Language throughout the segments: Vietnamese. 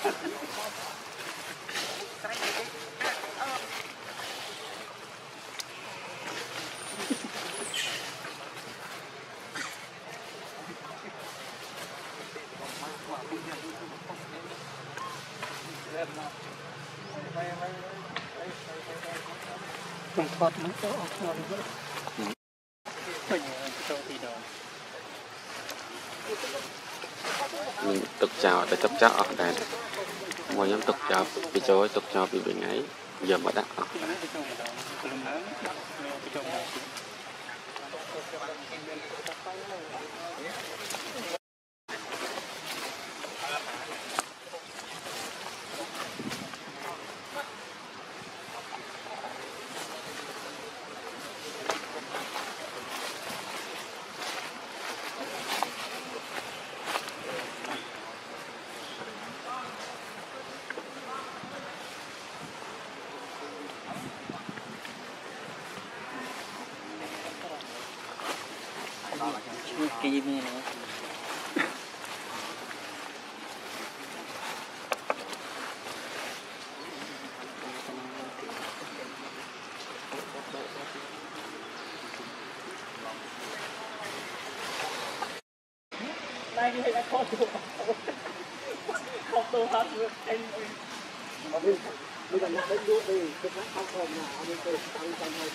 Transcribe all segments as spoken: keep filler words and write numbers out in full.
không thoát nó cho nó đi nữa mình cho thì đó mình tục chào để chấp chào ở đây ngoài nhóm tục chào bị chối tục chào bị bị ngáy giờ mà đặt cái gì này đây như là con đồ không đồ hết rồi anh bây giờ nó đánh đua đi cái nó không còn nào anh tôi tăng tăng hơi được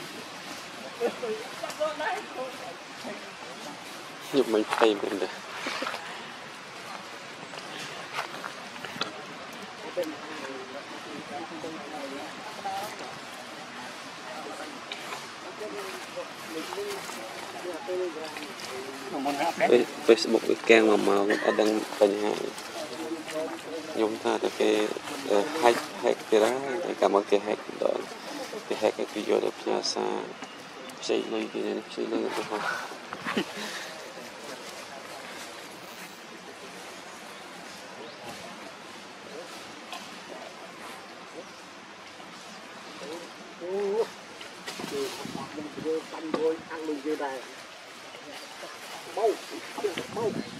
giúp mình tay mình được Facebook cái kênh mà màu ở đăng bên hai nhung ta từ cái hack hack cái đó cảm ơn cái hack đó cái hack cái video được chia sẻ xây lên cái này xây lên được không ăn luôn như này. Mau, mau.